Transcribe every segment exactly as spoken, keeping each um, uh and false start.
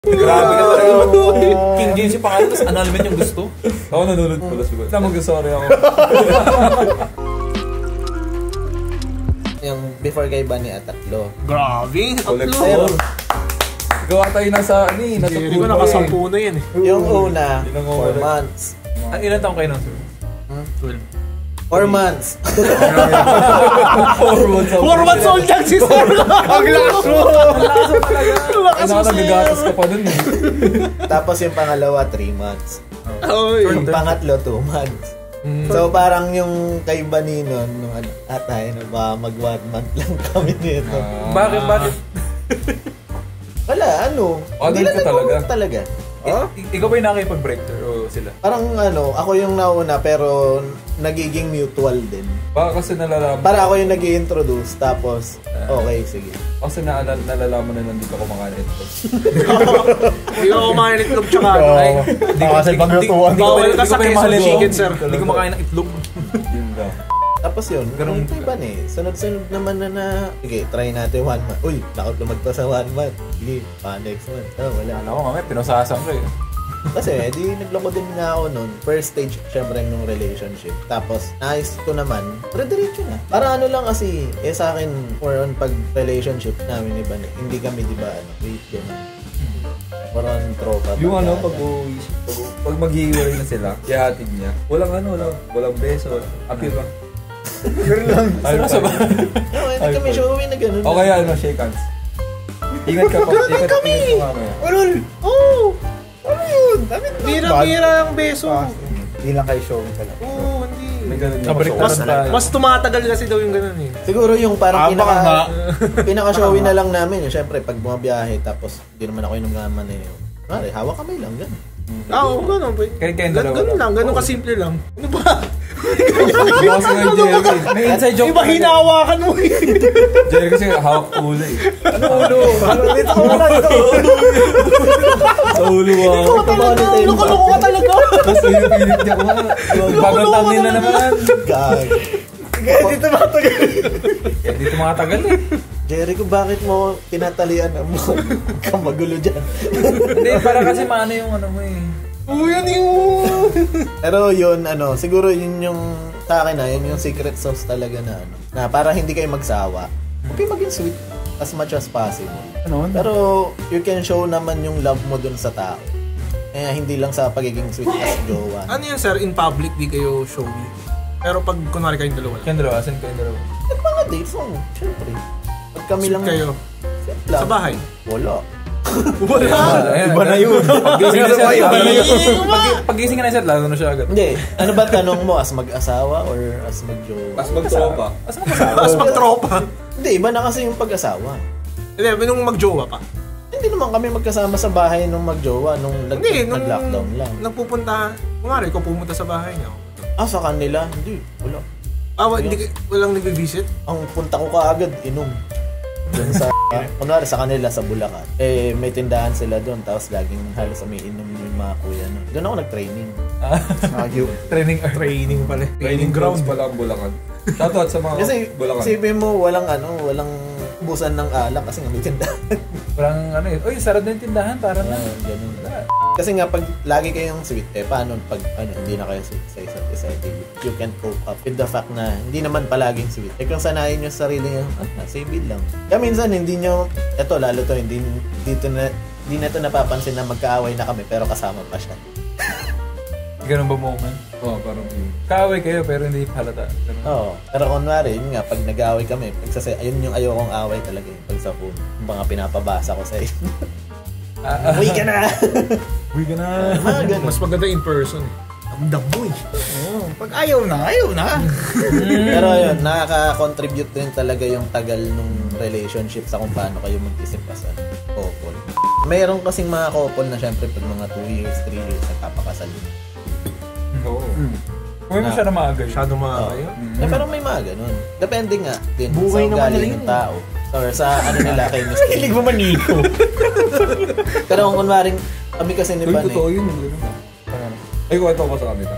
Grabe ka talaga. King James yung pangalan, tapos annulment yung gusto. Ako nanonood pala siguro. Saan mag-sorry ako? Yung before kay Bunny at tatlo. Grabe, Collector. Gawa tayo nasa, ano eh, nasa Hindi ko nakasampu na yan eh. Yung una, four months. Ah, ilan taong kayo nun, sir? twelve. four months. four months old. four months old lang si Sir. Ang lakas mo. Ang lakas mo talaga. Ang lakas mo, Ay, nagagatas ka pa dun eh. Tapos yung pangalawa, three months. Oy. Yung pangatlo, two months. So parang yung kay Bunny nun, nung ano, atay, no, baka mag one month lang kami nito. Bakit, bakit? Wala, ano. Adult Hindi na ka talaga? nag-work talaga. Huh? I- ikaw ba yung nakipag-break, sir? O sila? Parang ano, ako yung nauna pero nagiging mutual din. Baka kasi nalalaman. Para ako yung nag-i-introduce tapos okay, sige. Kasi naalala, nalalaman na nandito ako kumakain ito. Hindi ko kumain ng itlog tsaka ano. Ay, hindi ko kasi paglutuan. Hindi ko Bawal ka sa pa yung queso mahalin chicken, sir. Hindi ko makain ng itlog. Yun lang. Tapos yun, Ganun- ganun iba eh. Sunod-sunod naman na na, sige, try natin one month. Uy, takot lumagpas sa one month. Sige, pa next month. Oh, wala. Ano ko, mamaya, pinasasan ko eh. Kasi, di nagloko din nga ako nun. First stage, syempre, nung relationship. Tapos, naayos ko naman, dire-diretso na. Para ano lang kasi, eh sa akin, more on pag-relationship namin iba, hindi kami, di ba, ano, wait, gano'n. More on tropa. Yung ano, pagka- pag, pag, pag maghihiwalay na sila, kiyatin niya, walang ano, walang, walang beso, appeal lang. Ganun lang. Ay, Sa ba? No, hindi kami showy na gano'n. O kaya ano, shake hands. Ingat ka pa, ingat kami! Ingat ka mamaya. Ulol! Oo! Ano yun? Bira-bira ang beso. Hindi lang kayo showing talaga. Oo, hindi. May ganun yung Kabalik pasok. Mas, tayo. mas tumatagal kasi daw yung ganun eh. Siguro yung parang Ah, pinaka, baka nga. pinaka-showy na lang namin. Yung syempre, pag bumabiyahe, tapos hindi naman ako yung naman eh. Mare, hawak kamay lang, gano'n. Ah, oo, ganun. Kaya kayong Gan- dalawa Ganun lang. lang, ganun kasimple lang. Ano ba? Boss nga Jerry. May inside joke. Iba hinahawakan mo eh. Jerry kasi hawak ulo eh. Ano ulo? Dito ko na, dito ko. Sa ulo ah. Ikaw talaga, loko-loko ka talaga. Tapos pinipilit niya ko. Bagong thumbnail na naman. Gag. Sige, dito matagal. Eh, dito mga tagal eh. Jericho, bakit mo tinatalian mo? Ka magulo dyan. Hindi, para kasi maano yung ano mo eh. Oo, yan yung... Pero yun, ano, siguro yun yung, sa akin na, yun yung secret sauce talaga na, ano, na para hindi kayo magsawa, okay maging sweet as much as possible. Ano? Pero you can show naman yung love mo dun sa tao. Eh, hindi lang sa pagiging sweet as jowa. Ano yun sir, in public di kayo showy. Pero pag kunwari kayong dalawa lang. Kayong dalawa, asan kayong dalawa? At mga dates, oh, syempre. Pag kami Sweet lang kayo. sweet lang. Sa bahay. Wala. Wala. Iba na yun. Pag-gising na siya, Iba na yun. pag- pag-gising ka na siya, lalo na siya agad. Hindi. Ano ba tanong mo? As mag-asawa or as mag-jowa? As magtropa. As mag-asawa. Mas magtropa. Hindi, iba na kasi yung pag-asawa. Hindi, nung magjowa pa. Hindi naman kami magkasama sa bahay nung magjowa, nung nag- Hindi, nung nag-lockdown lang. nagpupunta, kumari, ikaw pumunta sa bahay niya. Ah, sa kanila? Hindi, wala. Ah, wa- hindi, ka- walang nagbe-visit? Ang punta ko kaagad, inom. Doon sa, kunwari sa kanila, sa Bulacan. Eh, may tindahan sila doon, tapos laging halos umiinom yung mga kuya nun. Doon ako nag-training. Ayun. Training earth. Training pala. Training grounds pala ang Bulacan. Shoutout sa mga Kasi, Bulacan. isipin mo, walang ano, walang busan ng alak kasi nga may tindahan. Parang ano eh. Uy, sarado yung tindahan. Parang na. Ah, ganun. Kasi nga, pag lagi kayong sweet, eh, paano pag ano, hindi na kayo sweet sa isa't isa, eh, you can cope up with the fact na hindi naman palaging sweet. Eh, kung sanayin nyo sa sarili nyo, ah, save it lang. Kaya minsan, hindi nyo, eto, lalo to, hindi, dito na, hindi na ito napapansin na magkaaway na kami, pero kasama pa siya. Ganun ba moment? Oo, parang yun. Kaaway kayo pero hindi halata. Ganun. Oo. Pero kunwari, yun nga, pag nag-aaway kami, pagsasay, ayun yung ayokong away talaga yung pag sa phone. Yung mga pinapabasa ko sa iyo. Ah, ah, Uy ka na! Uy ka na. Mga ganun. Mas maganda in person. Ang damoy. Oo, pag ayaw na, ayaw na. Pero yun, nakaka-contribute din talaga yung tagal nung relationship sa kung paano kayo mag-isip as a couple. Mayroon kasing mga couple na syempre pag mga two years, three years, nagpapakasal din. Oo. Huwag mo siya na maaga. Masyado mga Oo. kayo. Eh, pero may mga ganun. Depende nga din Buhay sa naman ugali nila ng yun. tao. Or sa ano nila kay mister Kilig mo maniko. Pero kung kunwaring kami kasi ni Uy, Pan totoo eh. yun. Ganun. Parang, ay, kwento ko sa kanila.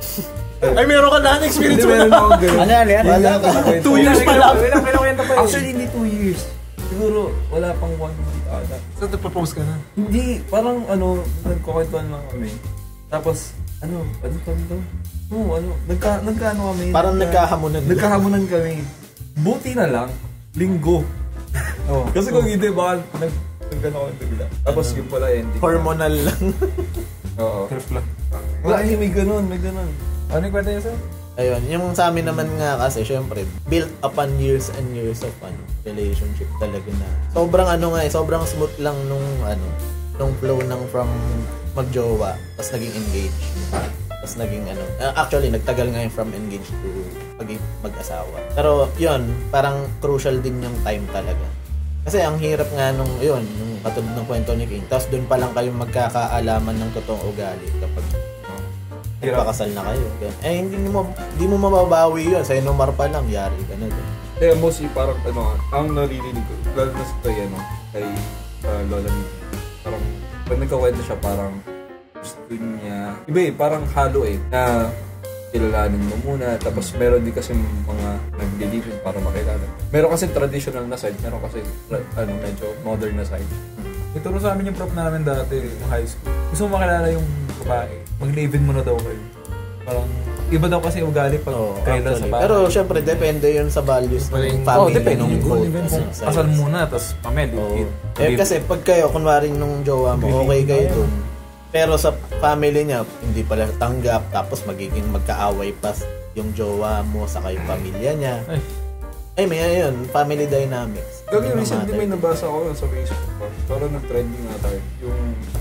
Ay, meron ka na experience mo Meron na. akong ganun. Ano yan, yan? Wala ka. Two years pa lang. Kailan kwento pa yun? Actually, hindi two years. siguro wala pang one month ata. So, nagpa-propose ka na? Hindi, parang ano, nagkukwentuhan lang kami. Tapos, ano, ano kami to? Oo, ano, nagka, nagka ano kami. Parang nagka, nagkahamunan. Nagkahamunan kami. Buti na lang, linggo. Oh, kasi kung hindi, baka nag, nagkano kami bigla. Tapos yung pala ending. Hormonal lang. Oo. Trip lang. Wala, eh, may ganun, may ganun. Ano yung kwenta niya sir? Ayun, yung sa amin naman nga kasi, syempre, built upon years and years of ano, relationship talaga na. Sobrang ano nga eh, sobrang smooth lang nung ano, nung flow ng from magjowa, tapos naging engaged. Tapos naging ano, uh, actually, nagtagal nga yung from engaged to maging mag-asawa. Pero yun, parang crucial din yung time talaga. Kasi ang hirap nga nung, yun, yung katulad ng kwento ni King. Tapos doon pa lang kayong magkakaalaman ng totoong ugali kapag nagpakasal na kayo. Eh, hindi mo, hindi mo mababawi yun. Sa inumar pa lang, yari ka na doon. Kaya mostly parang ano, ang naririnig ko, lalo na sa kay, ano, kay uh, Lola Miki. Parang, pag nagkakwento siya, parang gusto niya, iba eh, parang halo eh, na kilalanin mo muna, tapos meron din kasi mga nag-believe para makilala. Meron kasi traditional na side, meron kasi ano, medyo modern na side. Ituro sa amin yung prop namin dati, yung high school. Gusto mo makilala yung babae, mag-live-in mo na daw kayo. Parang, iba daw kasi ugali pag Oh, kayo lang sa bahay. pero syempre, depende yun sa values ng Oh, family. depende nung yung both kung kung sides. kasal muna, tapos pamilya. Oo. Eh, kasi pag kayo, kunwari nung jowa mo, okay kayo dun. Pero sa family niya, hindi pala tanggap, tapos magiging magkaaway pa yung jowa mo sa kayong pamilya niya. Ay. Ay, may ayun, family dynamics. Gagi, Yung recently mga may type. nabasa ko sa Facebook pa. Parang nag-trending nga tayo. Yung,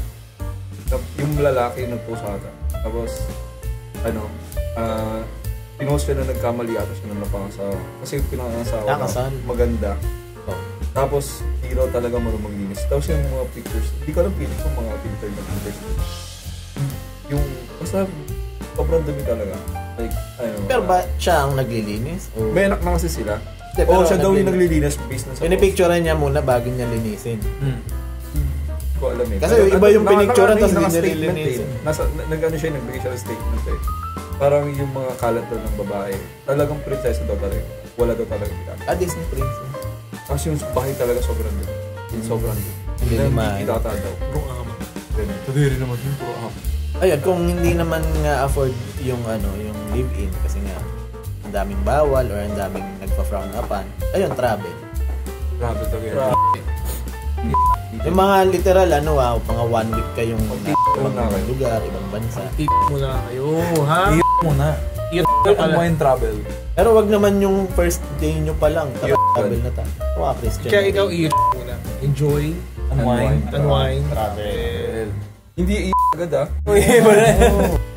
yung lalaki nagpost ata. Tapos, ano, ah, pinost siya na nagkamali ata siya na napangasawa. Kasi yung pinangasawa Ah, kasal. maganda. Oh. Tapos, hero talaga marunong maglinis. Tapos yung mga pictures, hindi ko alam pilit kung mga filter na pictures. Yung, basta, sobrang dumi talaga. Like, ano. Pero ba siya ang naglilinis? O May anak na kasi sila. Hindi, Oo, pero siya daw yung naglilinis. naglilinis based na sa pinipicturean niya muna bago niya linisin. Hmm. Hindi ko alam eh. Kasi Pero, iba yung naka- pinicturean, naka- tas hindi naka-statement niya lilinisin. eh. Nasa, na- nag-ano siya, nagbigay siya ng statement eh. Parang yung mga kalat daw ng babae, talagang prinsesa daw talaga. Wala daw talaga kita. Ah, Disney princess. Kasi yung bahay talaga sobrang dito. Sobrang dito. Hindi Hindi naman. kita daw. Puro ama. Ganun. Kadiri naman yung puro ama. Ayun, kung hindi naman nga afford yung ano, yung live-in kasi nga ang daming bawal or ang daming nagpa-frown upan. Ayun, travel. Grabe talaga. Grabe. Yung mga literal ano ah, mga one week kayong Mag-tip ibang muna kayo. lugar, ibang bansa. Tip mo na kayo, ha? I- muna. Tip Pero pala. mo yung travel. Pero wag naman yung first day nyo pa lang, Yun. travel na ta. Wow, Christian. Kaya ikaw, i- muna. Enjoy, Unwind. unwind, Travel. travel. Hindi i- agad ah. Uy, iba na.